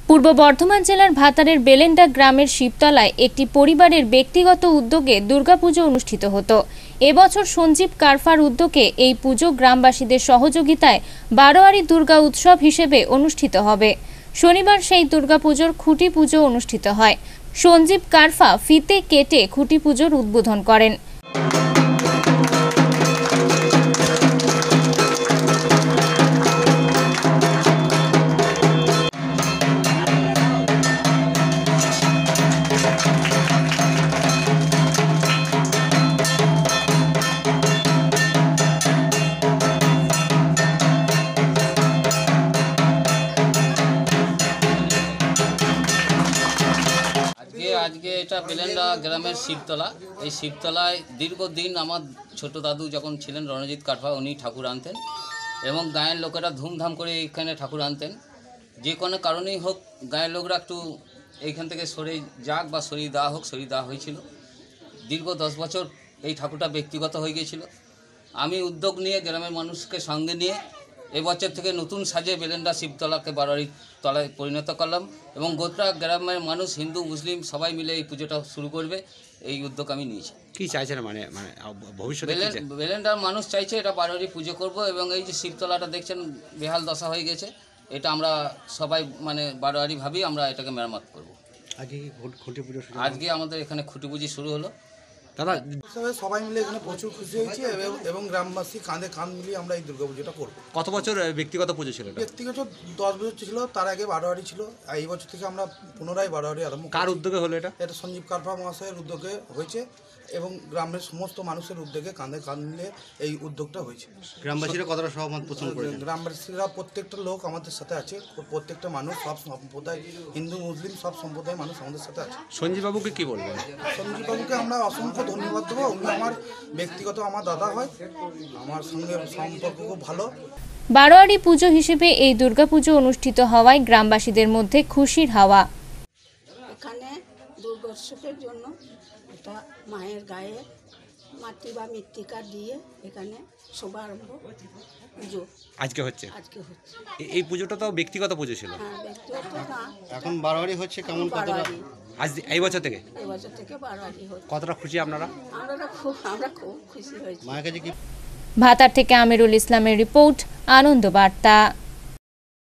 পূর্ব বর্ধমান জেলার ভাতারের বেলেন্ডা গ্রামের শিবতলায় একটি পরিবারের ব্যক্তিগত উদ্যোগে দুর্গাপুজো অনুষ্ঠিত হতো। এবছর সঞ্জীব কারফার উদ্যোগে এই পুজো গ্রামবাসীদের সহযোগিতায় বারোয়ারি দুর্গা উৎসব হিসেবে অনুষ্ঠিত হবে। শনিবার সেই দুর্গাপুজোর খুঁটি পুজো অনুষ্ঠিত হয়। সঞ্জীব কারফা ফিতে কেটে খুঁটি পুজোর উদ্বোধন করেন। আজকে এটা বেলেন্ডা গ্রামের শিবতলা। এই শিবতলায় দীর্ঘদিন আমার ছোট দাদু যখন ছিলেন রণজিৎ কারফা, উনি ঠাকুর আনতেন এবং গাঁয়ের লোকেরা ধুমধাম করে এইখানে ঠাকুর আনতেন। যে কোনো কারণেই হোক গাঁয়ের লোকরা একটু এইখান থেকে সরে যাক বা সরিয়ে দেওয়া হোক, সরিয়ে দেওয়া হয়েছিল। দীর্ঘ 10 বছর এই ঠাকুরটা ব্যক্তিগত হয়ে গিয়েছিল। আমি উদ্যোগ নিয়ে গ্রামের মানুষকে সঙ্গে নিয়ে এবছর থেকে নতুন সাজে বেলেন্ডা শিবতলাকে বারোয়ারি তলায় পরিণত করলাম এবং গোটা গ্রামের মানুষ, হিন্দু মুসলিম সবাই মিলে এই পুজোটা শুরু করবে, এই উদ্যোগ আমি নিয়েছি। কি চাইছেন মানে ভবিষ্যতে? বেলেন্ডার মানুষ চাইছে এটা বারোয়ারি পুজো করব এবং এই যে শিবতলাটা দেখছেন বেহাল দশা হয়ে গেছে, এটা আমরা সবাই মানে বারোয়ারি ভাবি আমরা এটাকে মেরামত করব। আজকে আমাদের এখানে খুঁটি পুজো শুরু হলো। দাদা সবাই মিলে এখানে প্রচুর খুশি হয়েছে এবং গ্রামবাসী কাঁধে কাঁধ মিলিয়ে আমরা এই দুর্গাপুজোটা করবো। কত বছর ব্যক্তিগত পুজো ছিল? ব্যক্তিগত 10 বছর ছিল, তার আগে বারোয়ারি ছিল। এই বছর থেকে আমরা পুনরায় বারোয়ারি আরম্ভ। কার উদ্যোগে হলো এটা? এটা সঞ্জীব কারফা মহাশয়ের উদ্যোগে হয়েছে এবং গ্রামের সমস্ত মানুষের উদ্যোগে কাঁধে কাঁধ মিলিয়ে এই উদ্যোগটা হয়েছে। গ্রামবাসীরা কতটা সহমত পোষণ করেছে? গ্রামবাসীরা প্রত্যেকটা লোক আমাদের সাথে আছে, প্রত্যেকটা মানুষ, সব সম্প্রদায়, হিন্দু মুসলিম সব সম্প্রদায়ের মানুষ আমাদের সাথে আছে। সঞ্জীব বাবুকে কি বলবেন? সঞ্জীব বাবুকে আমরা অসংখ্য ধন্যবাদ দেবো। উনি আমার ব্যক্তিগত আমার দাদা হয়, আমার সঙ্গে সম্পর্ক খুব ভালো। বারোয়ারি পুজো হিসেবে এই দুর্গাপুজো অনুষ্ঠিত হওয়ায় গ্রামবাসীদের মধ্যে খুশির হাওয়া। এখানে দুর্গোৎসবের জন্য এটা মায়ের গায়ে মাটি বা মৃত্তিকা দিয়ে এখানে শুভারম্ভ পুজো আজকে হচ্ছে। এই পুজোটা তো ব্যক্তিগত পুজো ছিল। হ্যাঁ, ব্যক্তিগত না, এখন বারোয়ারি হচ্ছে। কেমন কতটা আজ এই বছর থেকে? এই বছর থেকে বারোয়ারি হচ্ছে। কতটা খুশি আপনারা? আমরা খুব খুশি হয়েছি। ভাতার থেকে আমিরুল ইসলামের রিপোর্ট, আনন্দ বার্তা।